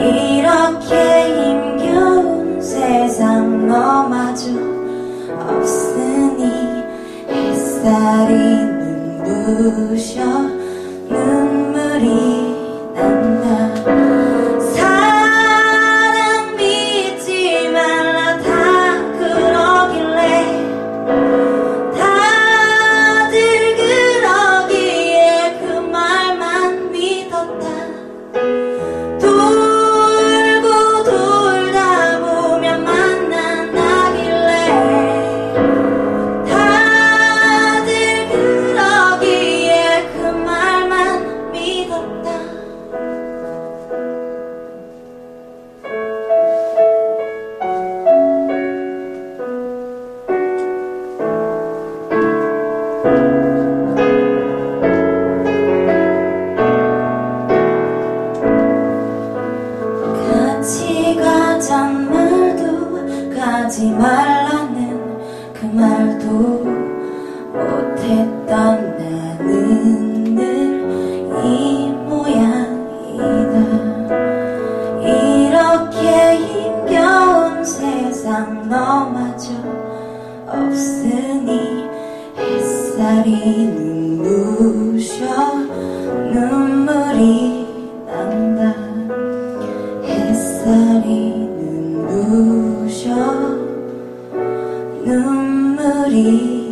이렇게 힘겨운 세상 너마저 없으니 햇살이 눈부셔 눈물이 난다. 사랑 믿지 말라 다 그러길래 다들 그러기에 그 말만 믿었다. 돌고 돌다 보면 만난다길래 다들 그러기에 그 말만 믿었다. 같이 가잔 말도 가지 말라는 그 말도 못했던 나는 늘 이 모양이다. 이렇게 힘겨운 세상 너마저 없으니 햇살이 눈부셔 눈물이 난다. 햇살이 눈부셔 눈물이